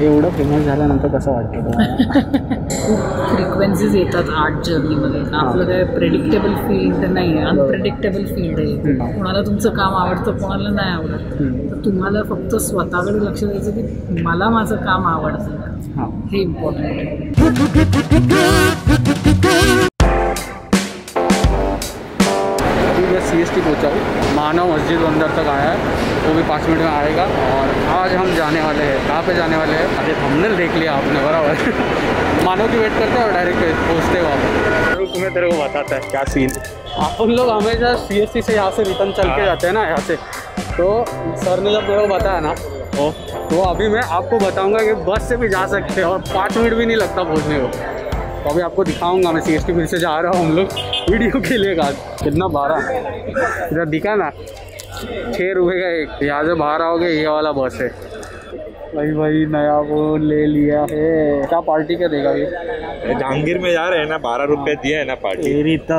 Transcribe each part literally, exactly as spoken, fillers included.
एवढं फेमस झाल्यानंतर कसं वाटतं फ्रिक्वेन्सीज येतात आर्ट जर्नीमध्ये. आपलं काय प्रेडिक्टेबल फील्ड नाही आहे, अनप्रेडिक्टेबल फील्ड आहे. कोणाला तुमचं काम आवडतं, कोणाला नाही आवडत. तर तुम्हाला फक्त स्वतःकडे लक्ष द्यायचं की मला माझं काम आवडतं, हे इम्पॉर्टंट आहे. सी एस टी पहुँचा हूँ, मानव मस्जिद अंदर तक आया है, वो भी पाँच मिनट में आएगा. और आज हम जाने वाले हैं, कहाँ पे जाने वाले हैं? अरे थंबनेल देख लिया आपने बराबर. मानव की वेट करते हैं और डायरेक्ट पहुँचते हैं वहाँ पर. तुम्हें तेरे को बताता है क्या सीन. अपन लोग हमेशा सी एस टी से यहाँ से रिटर्न चल के जाते हैं ना यहाँ से. तो सर ने जब मेरे को बताया ना ओ, तो अभी मैं आपको बताऊँगा कि बस से भी जा सकते हैं और पाँच मिनट भी नहीं लगता पहुँचने को. तो अभी आपको दिखाऊंगा मैं सी एस टी फिर से जा रहा हूँ हम लोग वीडियो के लिए. का कितना बारह इधर दिखा ना, छः रुपये का एक. यहाँ से बाहर आओगे ये वाला बस है भाई. भाई नया वो ले लिया है. क्या पार्टी क्या देगा ये? जहांगीर में जा रहे हैं ना, बारह रुपये दिया है ना पार्टी. तेरी तो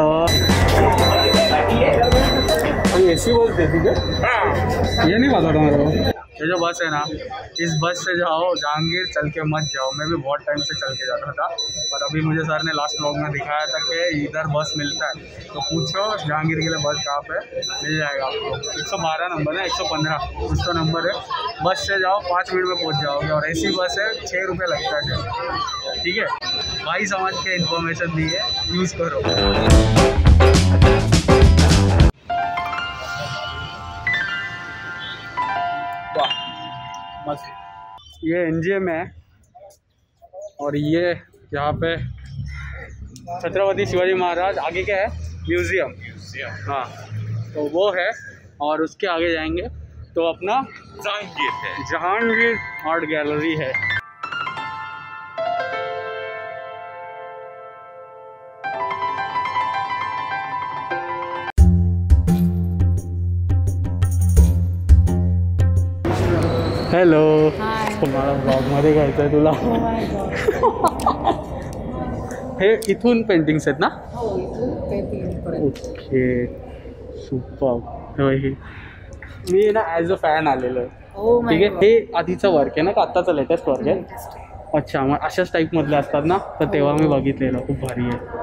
ए सी बस देती क्या? ये नहीं पता था मेरे को. ये जो बस है ना, इस बस से जाओ जहांगीर, चल के मत जाओ. मैं भी बहुत टाइम से चल के जाता था, पर अभी मुझे सर ने लास्ट व्लॉग में दिखाया था कि इधर बस मिलता है. तो पूछो जहांगीर के लिए बस कहाँ पे मिल जाएगा आपको. एक सौ बारह नंबर है, एक सौ पंद्रह कुछ तो नंबर है. बस से जाओ, पाँच मिनट में पहुँच जाओगे. और ऐसी बस है, छः रुपये लगता है. ठीक है भाई, समझ के इन्फॉर्मेशन दी है, यूज़ करो. ये एन जी एम है और ये यहाँ पे छत्रपति शिवाजी महाराज. आगे क्या है? म्यूज़ियम. म्यूज़ियम हाँ, तो वो है. और उसके आगे जाएंगे तो अपना जहांगीर है, जहांगीर आर्ट गैलरी है. हॅलो, तुम्हाला ब्लॉगमध्ये घ्यायचं आहे तुला. हे इथून पेंटिंग्स आहेत ना? Okay super. मी ना ॲज अ फॅन आलेलो आहे. ठीक आहे, हे आधीचं वर्क आहे ना का आत्ताचं लेटेस्ट वर्क आहे? अच्छा, मग अशाच टाईपमधले असतात ना, तर तेव्हा मी बघितलेलं, खूप भारी आहे.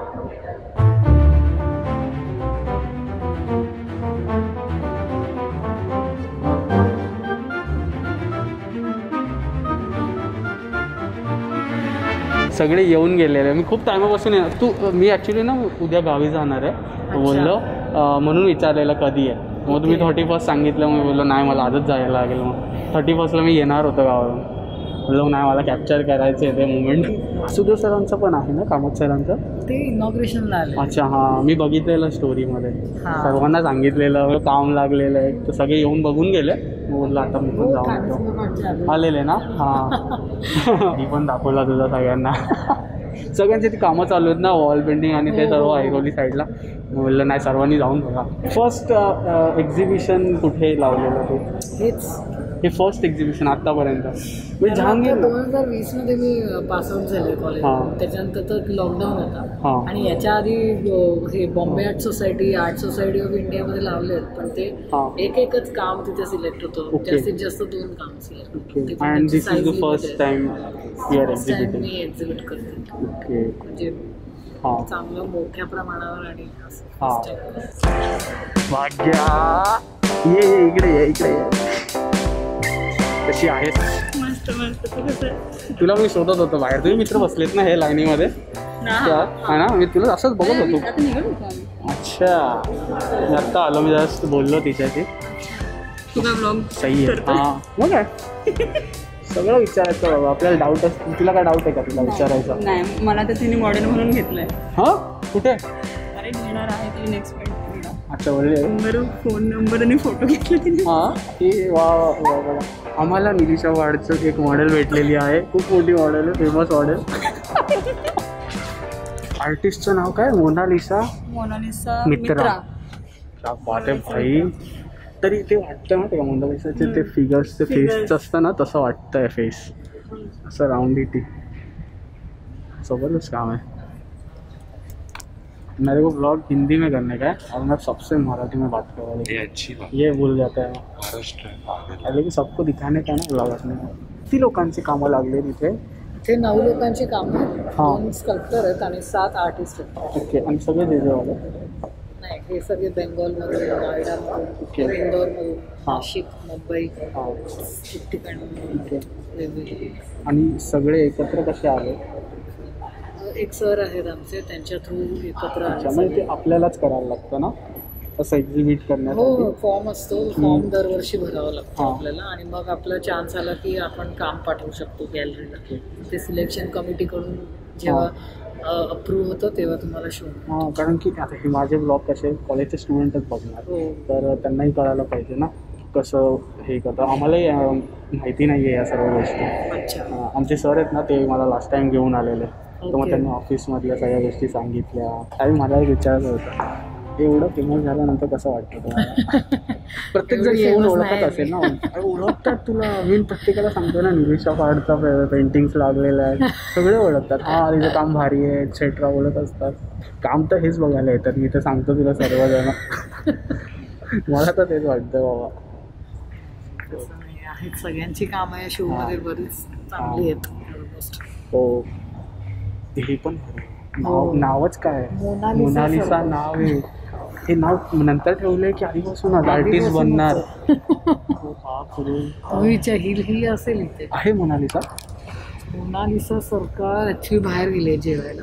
सगळे येऊन गेलेले. मी खूप टायमापासून आहे. तू मी ॲक्च्युली ना उद्या गावी जाणार आहे बोललो, म्हणून विचारलेलं कधी आहे. मग तुम्ही थर्टी फर्स्ट सांगितलं, मग बोललो नाही मला आजच जायला लागेल. मग थर्टी फर्स्टला मी येणार होतो गावावरून. बोललो नाही मला कॅप्चर करायचं आहे ते मुमेंट. सुधीर सरांचं पण आहे ना, कामत सरांचं, ते इनॉग्रेशनला आले. अच्छा हां, मी बघितलेलं स्टोरीमध्ये. सर्वांना सांगितलेलं काम लागलेलं आहे, तर सगळे येऊन बघून गेले. बोललो आता मी पण जाऊन आलेले ना. हां मी पण दाखवला तुझा सगळ्यांना. सगळ्यांची ती कामं चालू आहेत ना, वॉल पेंटिंग आणि ते सर्व ऐरोली साईडला. बोललं नाही सर्वांनी जाऊन बघा. फर्स्ट एक्झिबिशन कुठे लावलेलं तू? हेच हे फर्स्ट एक्झिबिशन आत्तापर्यंत. म्हणजे जहांगीर दोन हजार वीस मध्ये मी पासआउट झाले कॉलेज. त्याच्यानंतर तर लॉकडाऊन होता. आणि याच्या आधी हे Bombay Art Society, Art Society of इंडियामध्ये लावले आहेत, पण ते एक एकच काम तिथे सिलेक्ट होतं. जास्तीत जास्त दोन काम सिलेक्ट होते. And this is the first time you are exhibiting. मी एक्झिबिट करते. ओके, म्हणजे चांगलं मोठ्या प्रमाणावर. आणि भाग्या ये इकडे ये, इकडे कशी आहेस? मस्त मस्त. तुला मी शोधत होतो बाहेर. तुम्ही मित्र बसलेत ना हे लाईनीमध्ये हा ना, मी तुला असंच बघत होतो. अच्छा, मी आत्ता आलो. मी जस्ट बोललो तिच्याशी. सही आहे. हां मग काय सगळं विचारायचं बाबा. आपल्याला डाऊट असतो. तुला काय डाऊट आहे का तुला विचारायचा? नाही, मला तर तिने मॉडेल म्हणून घेतलंय. हां कुठे? अरे घेणार आहे ती नेक्स्ट पॉईंट. अच्छा बोलले. नंबर, फोन नंबर आणि फोटो घेतले तिने. हां ती वा वा. आम्हाला निलिशा वाडचं एक मॉडेल भेटलेली आहे. खूप मोठी मॉडेल आहे, फेमस मॉडेल. आर्टिस्टचं नाव काय? मोनालिसा. मोनालिसा मित्रा. क्या बात आहे भाई. तरी ते वाटतं ना ते मोनालिसाचे ते फिगर्स, ते फेसचं असतं ना, तसं वाटतंय फेस. असं राऊंडिटी. जबरदस्त काम है. मेरे को ब्लॉग हिंदी में करने का है और मैं सबसे मराठी में बात कर रहा हूँ. ये अच्छी बात. ये भूल जाता है महाराष्ट्र, लेकिन सबको दिखाने का ना ब्लॉग अपने. किती लोकांची कामं लागली तिथे? ते नऊ लोकांची कामं, दोन स्कल्प्टर आहेत आणि सात आर्टिस्ट आहेत. ओके. आणि सगळे देजेवाले? नाही, हे सगळे बेंगॉलमधून, नोएडामधून, इंदोरमधून, नाशिक, मुंबई ठिकाणी वेगवेगळे. आणि सगळे एकत्र कसे आले? एक सर आहेत आमचे, त्यांच्या थ्रू एकत्र आले. त्यामुळे ते आपल्यालाच करायला लागतं ना असं एक्झिबिट हो करण्यासाठी? फॉर्म असतो, फॉर्म दरवर्षी भरावा लागतो आपल्याला आणि मग आपला चान्स आला की आपण काम पाठवू शकतो गॅलरीला. ते सिलेक्शन कमिटीकडून जेव्हा अप्रूव्ह होतं तेव्हा तुम्हाला शो. हां, कारण की आता हे माझे ब्लॉग कसे कॉलेजचे स्टुडंटच बघणार, तर त्यांनाही कळायला पाहिजे ना कसं हे करतं. आम्हालाही माहिती नाही आहे या सर्व गोष्टी. अच्छा. आमचे सर आहेत ना, ते मला लास्ट टाइम घेऊन आलेले, तर मग त्यांनी ऑफिसमधल्या सगळ्या गोष्टी सांगितल्या. काही मला विचारायचं होतं, एवढं फेमस झाल्यानंतर कसं वाटतं तुम्हाला? प्रत्येक जण येऊन ओळखत असेल ना, ओळखतात तुला. मी प्रत्येकाला सांगतो ना, निलेशा फाडचा पेंटिंग्स लागलेल्या आहेत, सगळे ओळखतात. हां तिचं काम भारी आहे एक्सेट्रा बोलत असतात. काम तर हेच बघायला येतात, मी तर सांगतो तुला सर्वजण. मला तर तेच वाटतं बाबा. आहेत सगळ्यांची कामं या शोमध्ये बरीच चांगली आहेत. हो. हे पण नाव नावच काय मोनालिसा नाव आहे. हे नाव नंतर ठेवलंय की आधीपासून आर्टिस्ट बनणार? मूवीच्या हिल ही असेल इथे आहे मोनालिसा. मोनालिसा सरकार ऍक्च्युली बाहेर गेले जेवायला.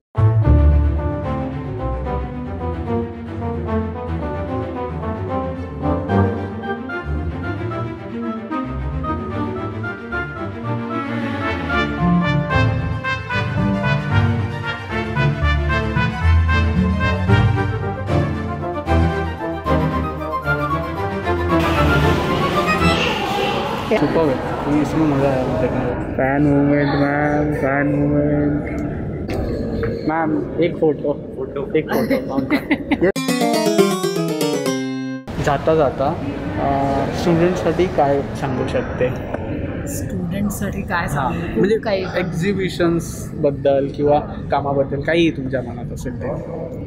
सुपर है, इसमें मज़ा आया देखने में. Fan movement ma'am, fan movement ma'am. एक फोटो फोटो एक फोटो. जाता जाता स्टुडंटसाठी काय सांगू शकते? स्टुडंटसाठी काय सांगू म्हणजे काही एक्झिबिशन्सबद्दल किंवा कामाबद्दल काही तुमच्या मनात असेल ते?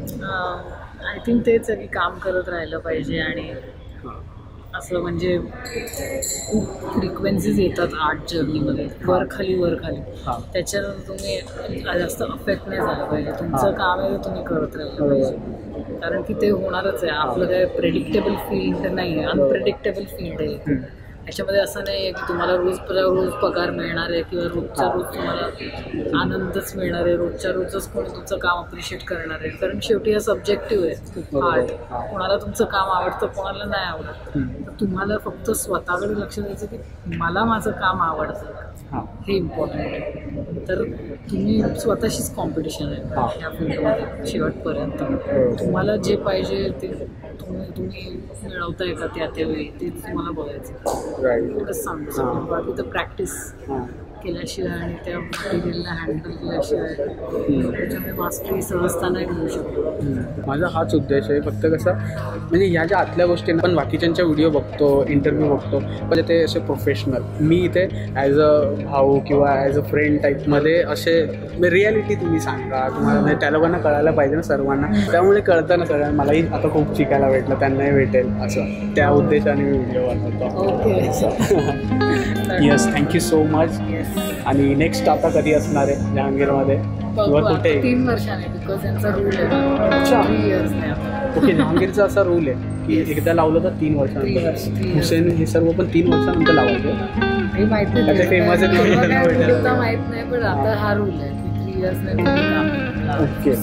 आय थिंक तेच आहे की काम करत राहिलं पाहिजे आणि असं म्हणजे खूप फ्रिक्वेन्सीज येतात आर्ट जर्नीमध्ये, वर खाली वर खाली. त्याच्यात तुम्ही जास्त अफेक्ट नाही झालं पाहिजे. तुमचं काम आहे ते तुम्ही करत राहिलं पाहिजे, कारण की ते होणारच आहे. आपलं काय प्रेडिक्टेबल फील्ड नाही आहे, अनप्रेडिक्टेबल फील्ड आहे. याच्यामध्ये असं नाही आहे की तुम्हाला रोज रोज पगार मिळणार आहे किंवा रोजच्या रोज तुम्हाला आनंदच मिळणार आहे, रोजच्या रोजच कोणी तुमचं काम अप्रिशिएट करणार आहे. कारण शेवटी हा सब्जेक्टिव्ह आहे आर्ट. कोणाला तुमचं काम आवडतं, कोणाला नाही आवडत. तर तुम्हाला फक्त स्वतःकडे लक्ष द्यायचं की मला माझं काम आवडतं, हे इम्पॉर्टंट आहे. तर तुम्ही स्वतःशीच कॉम्पिटिशन आहे ह्या फील्डमध्ये शेवटपर्यंत. तुम्हाला जे पाहिजे ते तुम्ही तुम्ही मिळवताय का त्या त्यावेळी ते तुम्हाला बघायचं. एवढंच सांगू शकतो. बाकी तर प्रॅक्टिस केल्याशिवाय आणि त्या मटेरियलला हँडल केल्याशिवाय त्याच्यामुळे मास्टरी सहजता नाही मिळू शकतो. माझा हाच उद्देश आहे. फक्त कसं म्हणजे ह्या ज्या आतल्या गोष्टींना पण बाकीच्यांच्या व्हिडिओ बघतो, इंटरव्ह्यू बघतो, म्हणजे ते असे प्रोफेशनल. मी इथे ॲज अ भाऊ किंवा ॲज अ फ्रेंड टाईपमध्ये असे रिॲलिटी तुम्ही सांगा तुम्हाला, म्हणजे त्या लोकांना कळायला पाहिजे ना सर्वांना. त्यामुळे कळतं ना सगळ्यांना. मलाही आता खूप शिकायला भेटलं, त्यांनाही भेटेल असं. त्या उद्देशाने मी व्हिडिओ बनवतो. Okay yes, thank you so much. आणि नेक्स्ट आता कधी असणार आहे जहांगीरमध्ये किंवा कुठे? तीन वर्षाने, बिकॉज यांचा रूल आहे. अच्छा. थ्री इयर्स नाही आता. ओके. जहांगीरचा असा रूल आहे की एकदा लावलं तर तीन वर्षानंतर. हुसेन हे सर्व पण तीन वर्षानंतर लावायचं. हे माहित नाही, अच्छा, famous आहे तुम्ही. माहित नाही, पण आता हा रूल आहे की थ्री इयर्स नाही. ओके.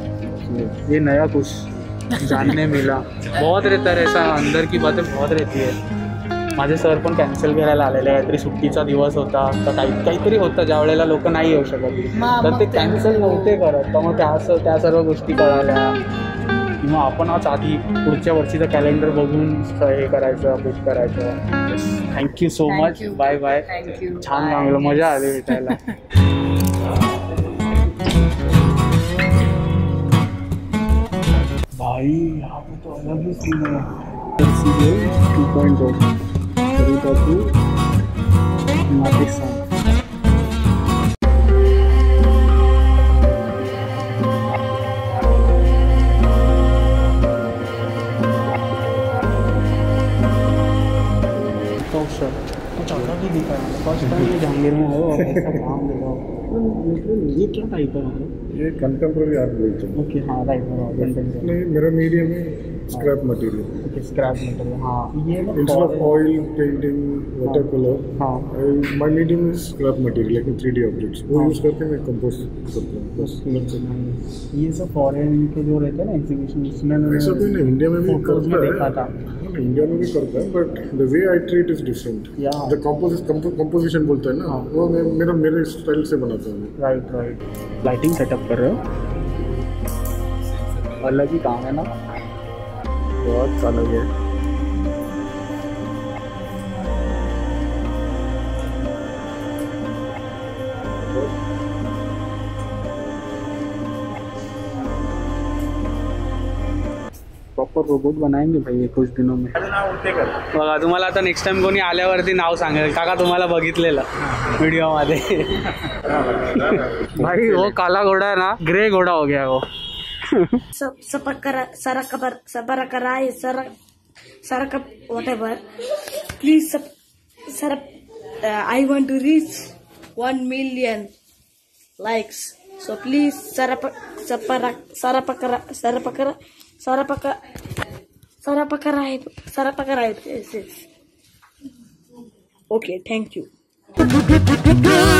ये नया कुछ जानने मिला. बहुत रहता है ऐसा, अंदर की बातें बहुत रहती है. माझे सर पण कॅन्सल करायला आलेले, काहीतरी सुट्टीचा दिवस होता तर काही काहीतरी होतं ज्या वेळेला लोक नाही येऊ शकत, तर ते कॅन्सल नव्हते करत. तर मग त्या त्या सर्व गोष्टी कळाल्या किंवा आपण आज आधी पुढच्या वर्षीचं कॅलेंडर बघून हे करायचं, बुक करायचं. Thank you so much. Bye bye. Thank you. छान लागलं, मजा आली भेटायला. भाई यहाँ पे तो अलग ही सीन है. टू पॉइंट ओ कुछ अलग ही दिखा है. फर्स्ट टाइम मैं जहांगीर में ऐसा काम दे रहा हो। ये क्या टाइप है मतलब? ये कंटेम्प्रेरी आर्ट बोलते हैं। ओके हाँ राइट बराबर। नहीं मेरा मीडियम है scrap material. Okay scrap material हाँ ये instead of oil painting water colour हाँ my medium is scrap material लेकिन थ्री डी ऑब्जेक्ट्स वो यूज करके मैं कंपोज करता हूँ बस। ये सब फॉरेन के जो रहते हैं ना एग्जीबिशन इसमें ऐसा कोई नहीं, इंडिया में भी फोटोज में देखा था। इंडिया में भी करता है but the way I treat is different. The composition बोलते हैं ना वो मैं मेरा मेरे स्टाइल से बनाता हूँ। राइट राइट लाइटिंग सेटअप कर रहे हो, अलग ही काम है ना, बहुत अलग है। प्रॉपर रोबोट बनाएंगे भाई ये कुछ दिनों में। बघा तुम्हाला आता नेक्स्ट टाइम कोणी आल्यावरती नाव सांगेल काका तुम्हाला बघितलेलं व्हिडिओ मध्ये। भाई वो काला घोड़ा है ना ग्रे घोड़ा हो गया वो। Sapakara, Sarakapar, Sabarakarai, Sarak, Sarakap, whatever. Please, Sarap, uh, I want to reach one million likes. So please, Sarap, Saparak, Sarapakara, Sarapakara, Sarapaka, Sarapakarai, Sarapakarai. Yes, yes. Okay, thank you.